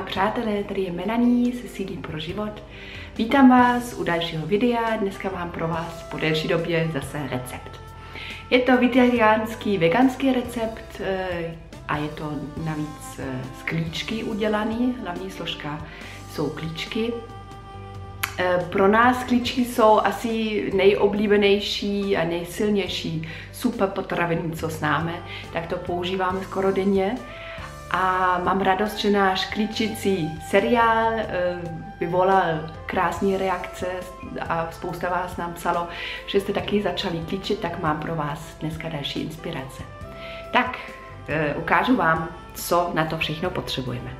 Ahoj přátelé, tady je Melanie se CD pro život. Vítám vás u dalšího videa. Dneska mám pro vás po delší době zase recept. Je to vegetariánský, veganský recept a je to navíc z klíčky udělaný. Hlavní složka jsou klíčky. Pro nás klíčky jsou asi nejoblíbenější a nejsilnější super potraviny, co známe, tak to používáme skoro denně. A mám radost, že náš klíčící seriál vyvolal krásné reakce a spousta vás nám psalo, že jste taky začali klíčit, tak mám pro vás dneska další inspirace. Tak, ukážu vám, co na to všechno potřebujeme.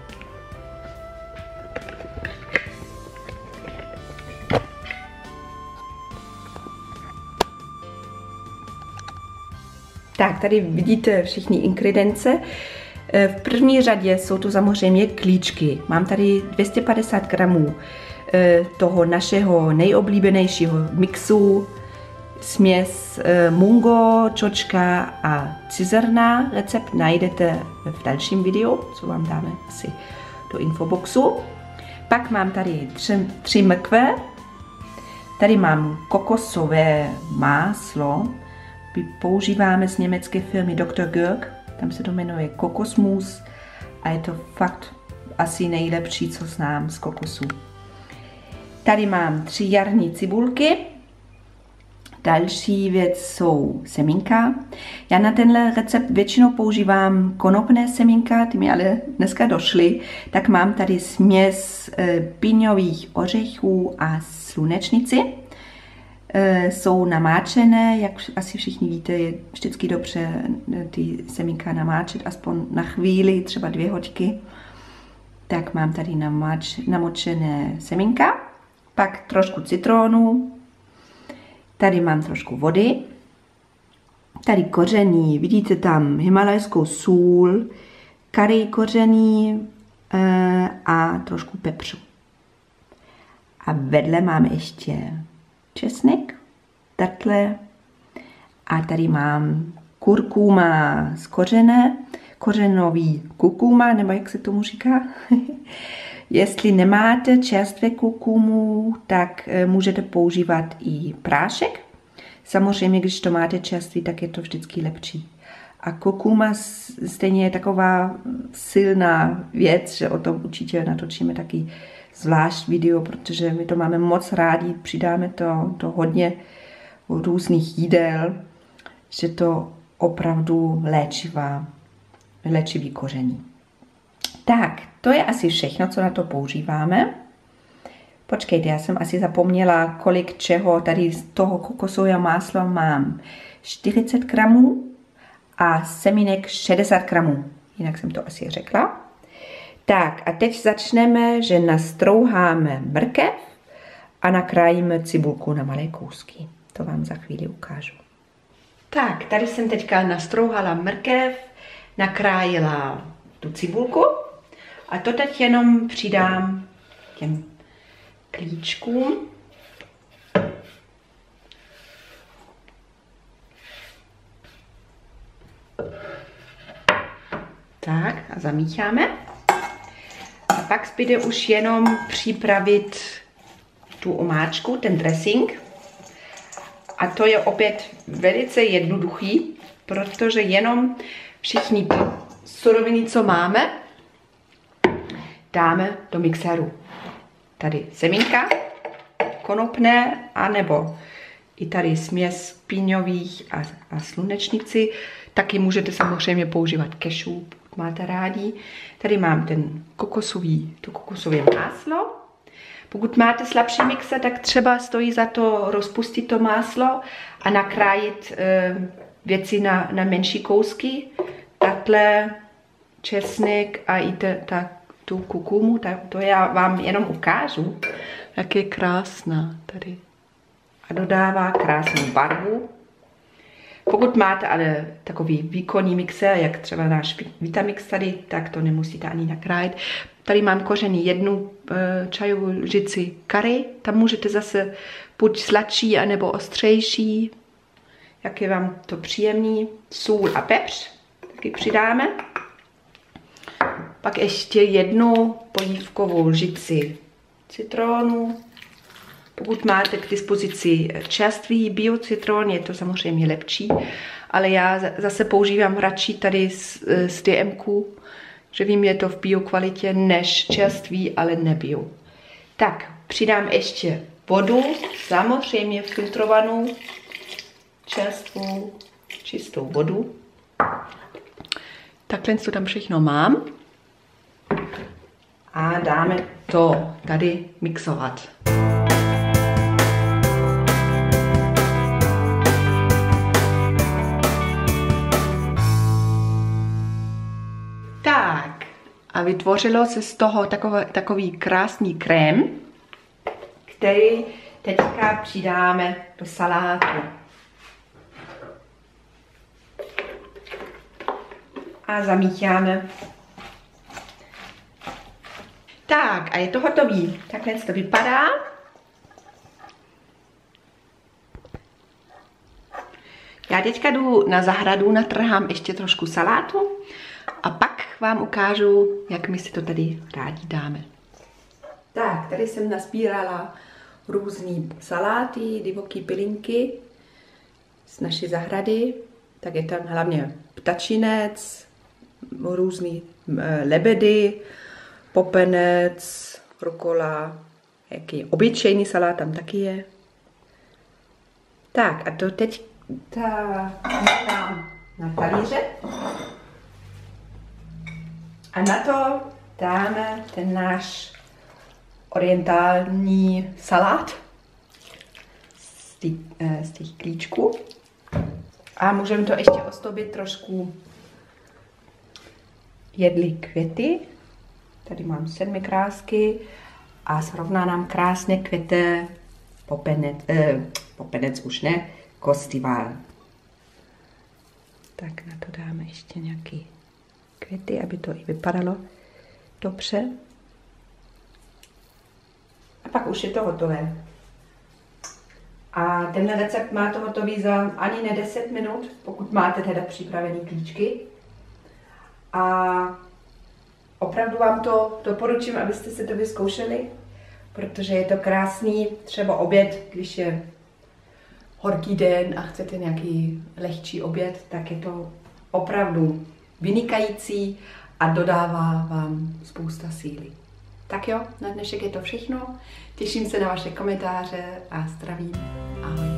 Tak, tady vidíte všechny ingredience. V první řadě jsou to samozřejmě klíčky. Mám tady 250 gramů toho našeho nejoblíbenějšího mixu, směs mungo, čočka a cizrna. Recept najdete v dalším videu, co vám dáme asi do infoboxu. Pak mám tady 3 mrkve. Tady mám kokosové máslo. Používáme z německé firmy Dr. Görg. Tam se to jmenuje kokosmus a je to fakt asi nejlepší, co znám z kokosu. Tady mám 3 jarní cibulky. Další věc jsou semínka. Já na tenhle recept většinou používám konopné semínka, ty mi ale dneska došly. Tak mám tady směs píňových ořechů a slunečnici. Jsou namáčené, jak asi všichni víte, je vždycky dobře ty semínka namáčet, aspoň na chvíli, třeba 2 hodiny. Tak mám tady namočené semínka, pak trošku citronu, tady mám trošku vody, tady koření, vidíte tam himalajskou sůl, kari koření a trošku pepřu. A vedle máme ještě česnek, datle a tady mám kurkuma z kořene, kořenový kurkuma, nebo jak se tomu říká. Jestli nemáte čerstvé kurkumu, tak můžete používat i prášek. Samozřejmě, když to máte čerstvý, tak je to vždycky lepší. A kurkuma stejně je taková silná věc, že o tom určitě natočíme taky zvlášť video, protože my to máme moc rádi, přidáme to hodně různých jídel, že to opravdu léčivý koření. Tak, to je asi všechno, co na to používáme. Počkejte, já jsem asi zapomněla, kolik čeho. Tady z toho kokosového másla mám 40 gramů a semínek 60 gramů. Jinak jsem to asi řekla. Tak a teď začneme, že nastrouháme mrkev a nakrájíme cibulku na malé kousky. To vám za chvíli ukážu. Tak, tady jsem teďka nastrouhala mrkev, nakrájela tu cibulku a to teď jenom přidám těm klíčkům. Tak a zamícháme. A pak zbyde už jenom připravit tu omáčku, ten dressing. A to je opět velice jednoduchý, protože jenom všichni suroviny, co máme, dáme do mixéru. Tady semínka, konopné, anebo i tady směs píňových a slunečnici. Taky můžete samozřejmě používat cashew, pokud máte rádi. Tady mám to kokosové máslo. Pokud máte slabší mixer, tak třeba stojí za to rozpustit to máslo a nakrájit věci na menší kousky. Datle, česnek a i tu kurkumu, to já vám jenom ukážu, jak je krásná tady. A dodává krásnou barvu. Pokud máte ale takový výkonný mixer, jak třeba náš Vitamix tady, tak to nemusíte ani nakrájet. Tady mám kořený 1 čajovou lžici kary, tam můžete zase buď sladší, anebo ostřejší, jak je vám to příjemný. Sůl a pepř taky přidáme. Pak ještě jednu polívkovou lžici citronu. Pokud máte k dispozici čerstvý biocitron, je to samozřejmě lepší, ale já zase používám radši tady z DMku, že vím, je to v bio kvalitě než čerstvý, ale nebio. Tak, přidám ještě vodu, samozřejmě filtrovanou, čerstvou, čistou vodu. Takhle to tam všechno mám. A dáme to tady mixovat. Tak, a vytvořilo se z toho takový krásný krém, který teďka přidáme do salátu. A zamícháme. Tak, a je to hotový. Takhle to vypadá. Já teďka jdu na zahradu, natrhám ještě trošku salátu a pak vám ukážu, jak my si to tady rádi dáme. Tak, tady jsem nazbírala různý saláty, divoké pilinky z naší zahrady. Tak je tam hlavně ptačinec, různý lebedy, popenec, rukola, jaký obyčejný salát tam taky je. Tak a to teď dám na talíře. A na to dáme ten náš orientální salát z těch klíčků. A můžeme to ještě ozdobit trošku jedlí květy. Tady mám 7 krásky a zrovna nám krásně kvete popenec už ne, kostivál. Tak na to dáme ještě nějaký květy, aby to i vypadalo dobře. A pak už je to hotové. A tenhle recept máte hotový za ani ne 10 minut, pokud máte teda připravené klíčky. A opravdu vám to doporučím, abyste si to vyzkoušeli, protože je to krásný třeba oběd, když je horký den a chcete nějaký lehčí oběd, tak je to opravdu vynikající a dodává vám spousta síly. Tak jo, na dnešek je to všechno. Těším se na vaše komentáře a zdravím. Ahoj.